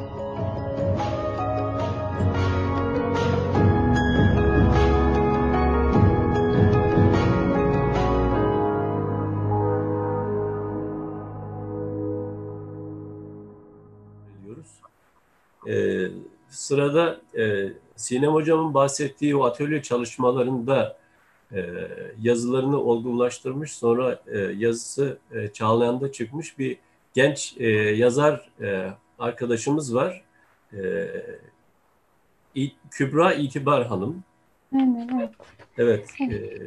Diyoruz. Sırada Sinem Hocam'ın bahsettiği o atölye çalışmalarında yazılarını olgunlaştırmış, sonra yazısı Çağlayan'da çıkmış bir genç yazar arkadaşımız var. Kübra İtibar Hanım. Evet. Evet. Evet.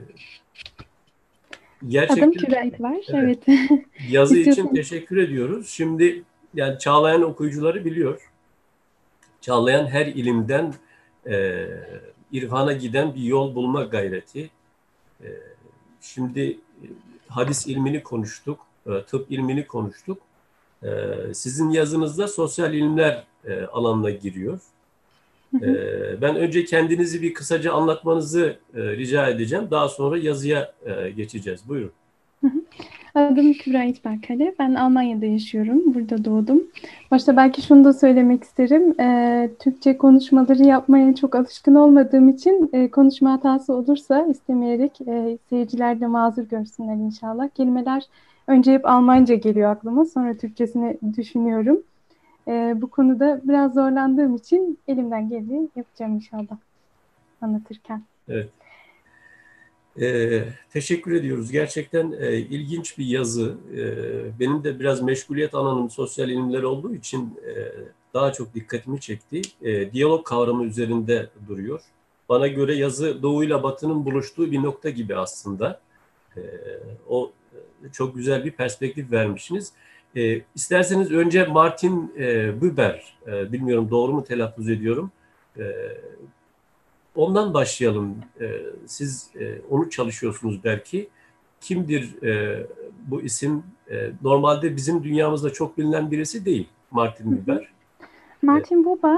Adım Gerçekten Kübra İtibar. evet. Evet. Yazı için İstiyorsan. teşekkür ediyoruz. Şimdi yani Çağlayan okuyucuları biliyor. Çağlayan her ilimden e, irfana giden bir yol bulma gayreti. E, Şimdi hadis ilmini konuştuk, tıp ilmini konuştuk. Sizin yazınızda sosyal ilimler alanına giriyor. Hı hı. Ben önce kendinizi bir kısaca anlatmanızı rica edeceğim. Daha sonra yazıya geçeceğiz. Buyurun. Hı hı. Adım Kübra İtberkale. Ben Almanya'da yaşıyorum. Burada doğdum. Başta belki şunu da söylemek isterim. Türkçe konuşmaları yapmaya çok alışkın olmadığım için konuşma hatası olursa istemeyerek seyirciler de mazur görsünler inşallah. Kelimeler önce hep Almanca geliyor aklıma. Sonra Türkçesini düşünüyorum. Bu konuda biraz zorlandığım için elimden geldiği yapacağım inşallah anlatırken. Evet. Teşekkür ediyoruz. Gerçekten ilginç bir yazı. Benim de biraz meşguliyet alanım sosyal ilimler olduğu için daha çok dikkatimi çekti. Diyalog kavramı üzerinde duruyor. Bana göre yazı doğuyla batının buluştuğu bir nokta gibi aslında. E, O çok güzel bir perspektif vermişsiniz. İsterseniz önce Martin Buber, bilmiyorum doğru mu telaffuz ediyorum. E, Ondan başlayalım. Siz onu çalışıyorsunuz belki. Kimdir bu isim? Normalde bizim dünyamızda çok bilinen birisi değil Martin Hı hı. Buber. E, Martin Buber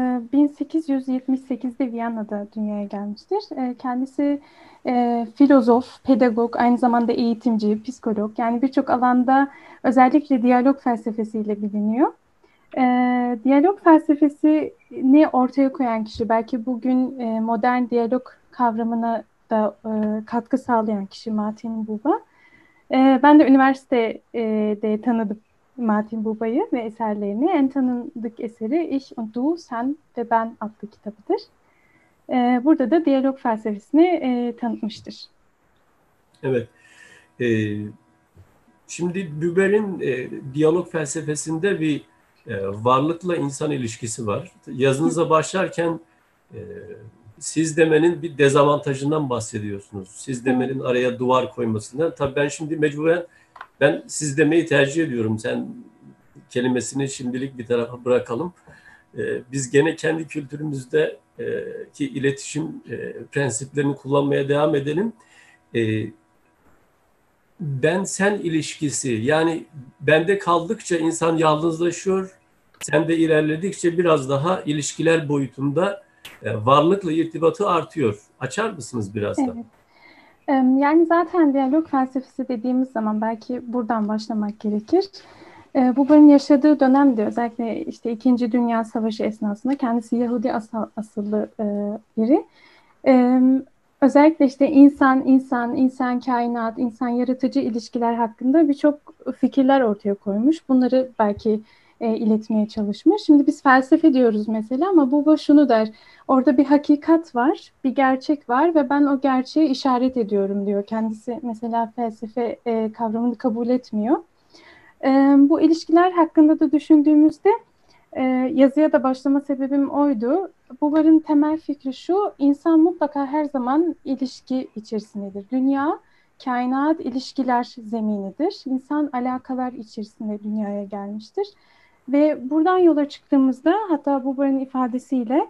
1878'de Viyana'da dünyaya gelmiştir. Kendisi filozof, pedagog, aynı zamanda eğitimci, psikolog. Yani birçok alanda özellikle diyalog felsefesiyle biliniyor. Diyalog felsefesini ortaya koyan kişi, belki bugün modern diyalog kavramına da katkı sağlayan kişi Martin Buber. Ben de üniversitede tanıdım Martin Buber'ı ve eserlerini. En tanındık eseri Ich und Du, Sen ve Ben adlı kitabıdır. Burada da diyalog felsefesini tanıtmıştır. evet. E, Şimdi Buber'in diyalog felsefesinde bir varlıkla insan ilişkisi var. Yazınıza başlarken e, siz demenin bir dezavantajından bahsediyorsunuz. Siz Evet. demenin araya duvar koymasından. Tabii ben şimdi mecburen ben siz demeyi tercih ediyorum. Sen kelimesini şimdilik bir tarafa bırakalım. Biz gene kendi kültürümüzde ki iletişim prensiplerini kullanmaya devam edelim. E, Ben sen ilişkisi yani bende kaldıkça insan yalnızlaşıyor. Sen de ilerledikçe biraz daha ilişkiler boyutunda varlıkla irtibatı artıyor. Açar mısınız biraz da? Evet. Yani zaten diyalog felsefesi dediğimiz zaman belki buradan başlamak gerekir. Buber'in yaşadığı dönemde özellikle işte İkinci Dünya Savaşı esnasında kendisi Yahudi asıllı biri. Ee, Özellikle işte insan, kainat, insan yaratıcı ilişkiler hakkında birçok fikirler ortaya koymuş. Bunları belki iletmeye çalışmış. Şimdi biz felsefe diyoruz mesela ama bu şunu der. Orada bir hakikat var, bir gerçek var ve ben o gerçeğe işaret ediyorum diyor. Kendisi mesela felsefe kavramını kabul etmiyor. Bu ilişkiler hakkında da düşündüğümüzde ee, yazıya da başlama sebebim oydu. Bubar'ın temel fikri şu: insan mutlaka her zaman ilişki içerisindedir. Dünya, kainat ilişkiler zeminidir. İnsan alakalar içerisinde dünyaya gelmiştir. Ve buradan yola çıktığımızda, hatta Bubar'ın ifadesiyle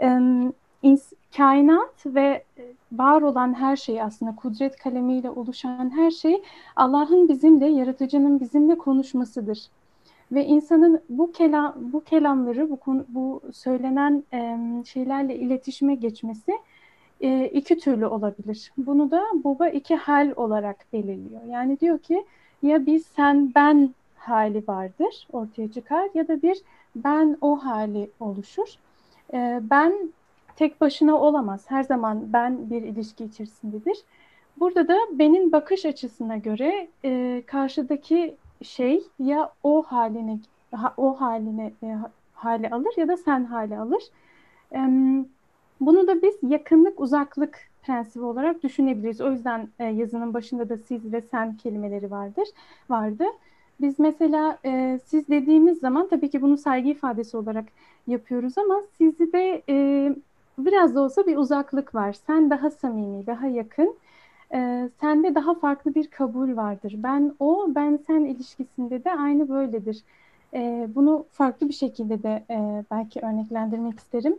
kainat ve var olan her şey, aslında kudret kalemiyle oluşan her şey Allah'ın bizimle, yaratıcının bizimle konuşmasıdır. Ve insanın bu kelamları, bu söylenen şeylerle iletişime geçmesi iki türlü olabilir. Bunu da Buba iki hal olarak belirliyor. Yani diyor ki ya biz sen ben hali vardır, ortaya çıkar ya da bir ben o hali oluşur. Ben tek başına olamaz. Her zaman ben bir ilişki içerisindedir. Burada da benim bakış açısına göre karşıdaki şey ya o haline hali alır ya da sen hali alır. Bunu da biz yakınlık uzaklık prensibi olarak düşünebiliriz. O yüzden yazının başında da siz ve sen kelimeleri vardı. Biz mesela siz dediğimiz zaman tabii ki bunu saygı ifadesi olarak yapıyoruz ama sizi de biraz da olsa bir uzaklık var. Sen daha samimi, daha yakın. Sende daha farklı bir kabul vardır. Ben sen ilişkisinde de aynı böyledir. Bunu farklı bir şekilde de belki örneklendirmek isterim.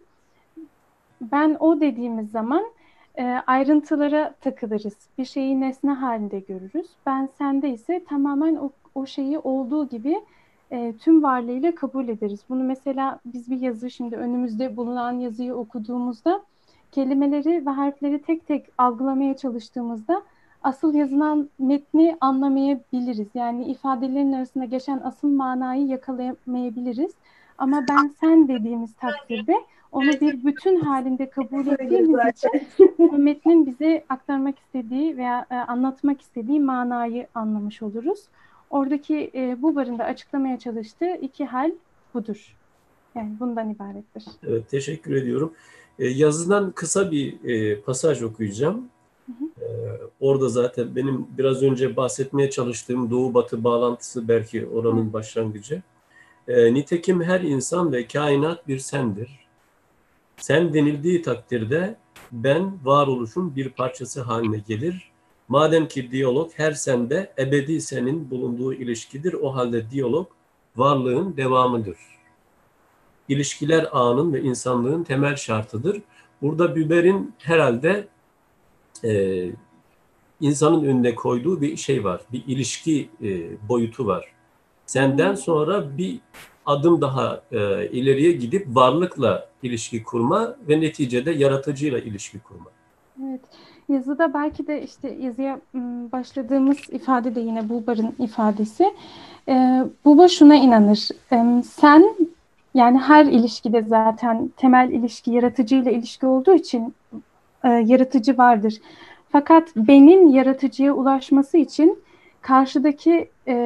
Ben o dediğimiz zaman ayrıntılara takılırız. Bir şeyi nesne halinde görürüz. Ben sende ise tamamen o şeyi olduğu gibi tüm varlığıyla kabul ederiz. Bunu mesela biz bir yazı şimdi önümüzde bulunan yazıyı okuduğumuzda kelimeleri ve harfleri tek tek algılamaya çalıştığımızda asıl yazılan metni anlamayabiliriz. Yani ifadelerin arasında geçen asıl manayı yakalayamayabiliriz. Ama ben sen dediğimiz takdirde onu bir bütün halinde kabul ettiğimiz için metnin bize aktarmak istediği veya anlatmak istediği manayı anlamış oluruz. Oradaki Bubar'ın da açıklamaya çalıştığı iki hal budur. Yani bundan ibarettir. Evet, teşekkür ediyorum. Yazıdan kısa bir pasaj okuyacağım. Hı hı. Orada zaten benim biraz önce bahsetmeye çalıştığım Doğu-Batı bağlantısı belki oranın başlangıcı. Nitekim her insan ve kainat bir sendir. Sen denildiği takdirde ben varoluşun bir parçası haline gelir. Madem ki diyalog her sende ebedi senin bulunduğu ilişkidir, o halde diyalog varlığın devamıdır. İlişkiler ağının ve insanlığın temel şartıdır. Burada Büber'in herhalde e, insanın önüne koyduğu bir şey var. Bir ilişki boyutu var. Senden sonra bir adım daha ileriye gidip varlıkla ilişki kurma ve neticede yaratıcıyla ilişki kurma. Evet. Yazıda belki de işte yazıya başladığımız ifade de yine Bubar'ın ifadesi. Buba şuna inanır. Sen yani her ilişkide zaten temel ilişki yaratıcıyla ilişki olduğu için yaratıcı vardır. Fakat benim yaratıcıya ulaşması için karşıdaki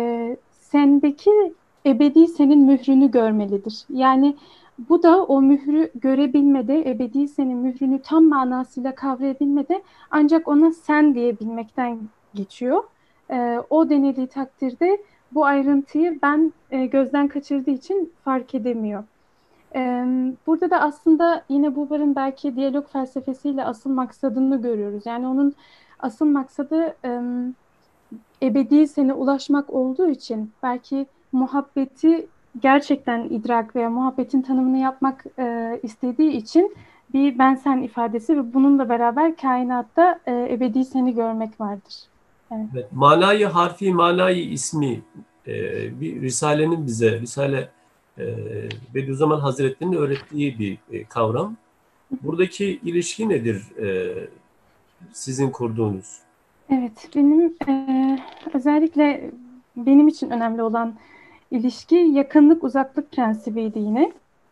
sendeki ebedi senin mührünü görmelidir. Yani bu da o mührü görebilmede, ebedi senin mührünü tam manasıyla kavrayabilmede ancak ona sen diyebilmekten geçiyor. O denildiği takdirde bu ayrıntıyı ben gözden kaçırdığı için fark edemiyor. Burada da aslında yine Buber'in belki diyalog felsefesiyle asıl maksadını görüyoruz. Yani onun asıl maksadı ebedi sene ulaşmak olduğu için belki muhabbeti gerçekten idrak veya muhabbetin tanımını yapmak istediği için bir ben sen ifadesi ve bununla beraber kainatta ebedi seni görmek vardır. Evet. Evet, manayı harfi, manayı ismi bir Risale'nin bize, Risale Bediüzzaman Hazretleri'nin öğrettiği bir kavram. Buradaki ilişki nedir sizin kurduğunuz? Evet, benim özellikle benim için önemli olan ilişki yakınlık uzaklık prensibiydi yine.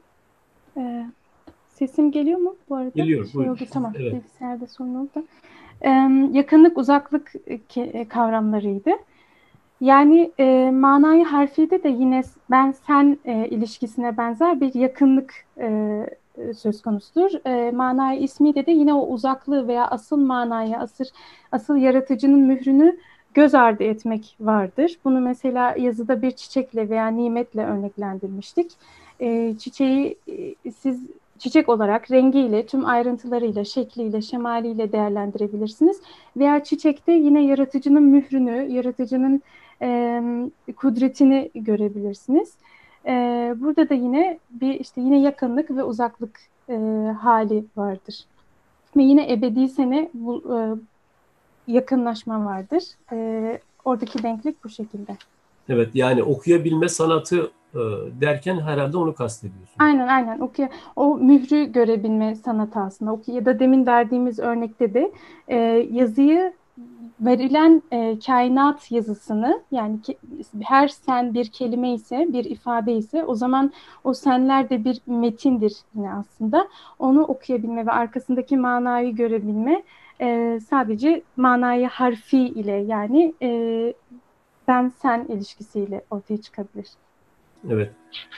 Sesim geliyor mu bu arada? Geliyor, Şey buyurun. oldu tamam, Evet. bilgisayarda sorun oldu. Yakınlık uzaklık kavramlarıydı. Yani manayı harfide de yine ben sen ilişkisine benzer bir yakınlık söz konusudur. Manayı ismiyle de yine o uzaklığı veya asıl manayı, asıl yaratıcının mührünü göz ardı etmek vardır. Bunu mesela yazıda bir çiçekle veya nimetle örneklendirmiştik. Çiçeği siz çiçek olarak rengiyle, tüm ayrıntılarıyla, şekliyle, şemaliyle değerlendirebilirsiniz. Veya çiçekte yine yaratıcının mührünü, yaratıcının kudretini görebilirsiniz. Burada da yine yine yakınlık ve uzaklık hali vardır. Ve yine ebedi sene yakınlaşma vardır. Oradaki denklik bu şekilde. Evet, yani okuyabilme sanatı derken herhalde onu kastediyorsun. Aynen. O mührü görebilme sanatı aslında. Ya da demin verdiğimiz örnekte de yazıyı verilen kainat yazısını, yani her sen bir kelime ise, bir ifade ise, o zaman o senler de bir metindir yine aslında. Onu okuyabilme ve arkasındaki manayı görebilme sadece manayı harfi ile, yani ben sen ilişkisiyle ortaya çıkabilir. Evet.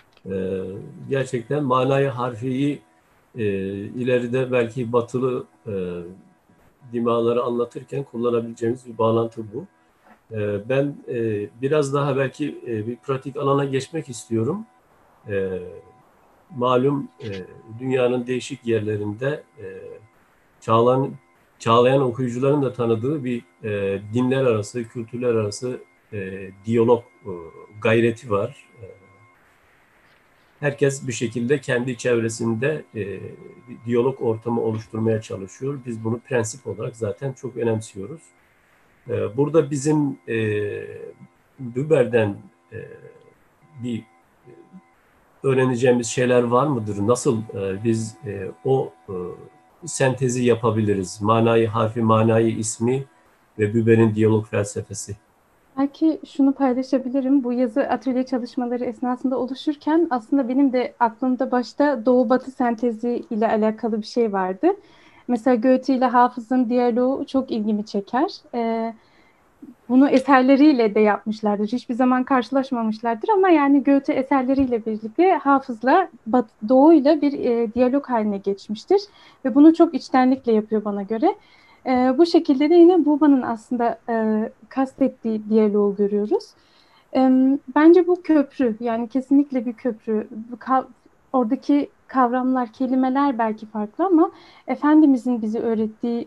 Gerçekten manayı harfiyi ileride belki batılı dimaları anlatırken kullanabileceğimiz bir bağlantı bu. Ben biraz daha belki bir pratik alana geçmek istiyorum. E, Malum dünyanın değişik yerlerinde çağlayan, çağlayan okuyucuların da tanıdığı bir dinler arası, kültürler arası diyalog gayreti var. Herkes bir şekilde kendi çevresinde bir diyalog ortamı oluşturmaya çalışıyor. Biz bunu prensip olarak zaten çok önemsiyoruz. Burada bizim Büber'den bir öğreneceğimiz şeyler var mıdır? Nasıl biz o sentezi yapabiliriz? Manayı, harfi, manayı, ismi ve Büber'in diyalog felsefesi. Belki şunu paylaşabilirim. Bu yazı atölye çalışmaları esnasında oluşurken aslında benim de aklımda başta Doğu-Batı sentezi ile alakalı bir şey vardı. Mesela Goethe ile Hafız'ın diyaloğu çok ilgimi çeker. Bunu eserleriyle de yapmışlardır. Hiçbir zaman karşılaşmamışlardır ama yani Goethe eserleriyle birlikte Hafız'la Doğu'yla bir diyalog haline geçmiştir. Ve bunu çok içtenlikle yapıyor bana göre. Bu şekilde de yine Buğba'nın aslında kastettiği diyaloğu görüyoruz. Bence bu köprü, yani kesinlikle bir köprü. Oradaki kavramlar, kelimeler belki farklı ama Efendimizin bizi öğrettiği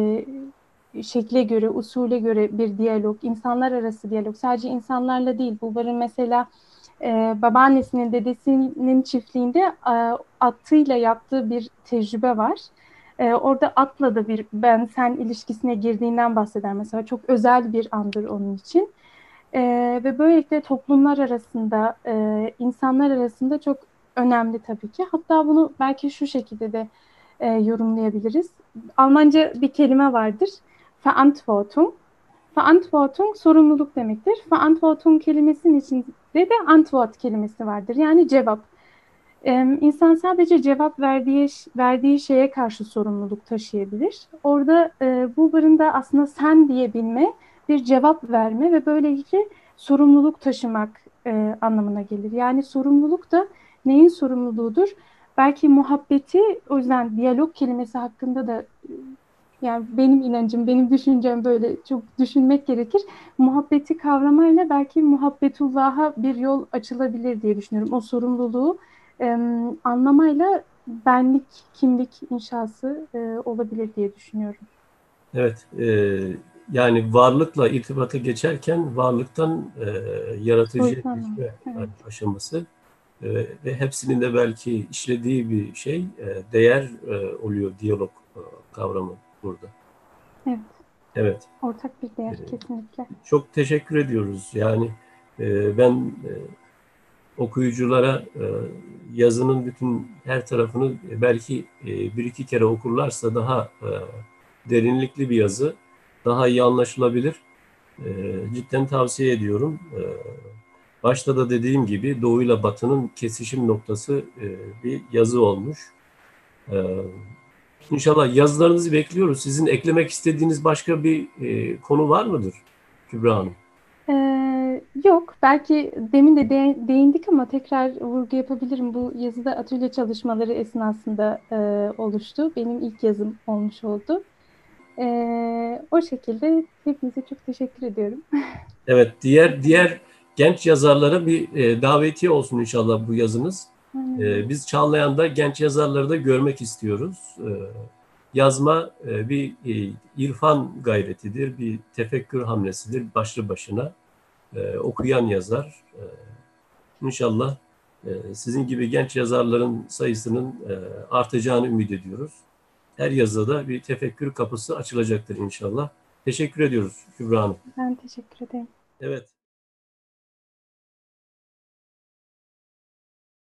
şekle göre, usule göre bir diyalog, insanlar arası diyalog. Sadece insanlarla değil, Bulvar'ın mesela babaannesinin, dedesinin çiftliğinde atıyla yaptığı bir tecrübe var. Orada atla da bir ben sen ilişkisine girdiğinden bahseder mesela. Çok özel bir andır onun için. Ve böylelikle toplumlar arasında, insanlar arasında çok önemli tabii ki. Hatta bunu belki şu şekilde de yorumlayabiliriz. Almanca bir kelime vardır. Verantwortung. Verantwortung sorumluluk demektir. Verantwortung kelimesinin içinde de Antwort kelimesi vardır. Yani cevap. İnsan sadece cevap verdiği şeye karşı sorumluluk taşıyabilir. Orada Buber'ın da aslında sen diyebilme, bir cevap verme ve böylelikle sorumluluk taşımak anlamına gelir. Yani sorumluluk da neyin sorumluluğudur? Belki muhabbeti, o yüzden diyalog kelimesi hakkında da yani benim inancım, benim düşüncem böyle çok düşünmek gerekir. Muhabbeti kavramayla belki muhabbetullah'a bir yol açılabilir diye düşünüyorum. O sorumluluğu anlamayla benlik, kimlik inşası olabilir diye düşünüyorum. Evet, yani varlıkla irtibata geçerken varlıktan yaratıcıya Soyutlama. geçme Evet, aşaması ve hepsinin de belki işlediği bir şey, değer oluyor diyalog kavramı burada. evet. Evet, Ortak bir e, değer kesinlikle. çok teşekkür ediyoruz. Yani ben okuyuculara yazının bütün her tarafını belki bir iki kere okurlarsa daha derinlikli bir yazı, daha iyi anlaşılabilir. Cidden tavsiye ediyorum. Başta da dediğim gibi Doğu ile Batı'nın kesişim noktası bir yazı olmuş. E, İnşallah yazılarınızı bekliyoruz. Sizin eklemek istediğiniz başka bir konu var mıdır Kübra Hanım? Yok, belki demin de değindik ama tekrar vurgu yapabilirim. Bu yazıda atölye çalışmaları esnasında oluştu. Benim ilk yazım olmuş oldu. O şekilde hepinize çok teşekkür ediyorum. Evet, diğer genç yazarlara bir davetiye olsun inşallah bu yazınız. Aynen. Biz Çağlayan'da genç yazarları da görmek istiyoruz. Yazma bir irfan gayretidir, bir tefekkür hamlesidir başlı başına. Okuyan yazar. İnşallah sizin gibi genç yazarların sayısının artacağını ümit ediyoruz. Her yazıda bir tefekkür kapısı açılacaktır inşallah. Teşekkür ediyoruz Kübra Hanım. Ben teşekkür ederim. Evet.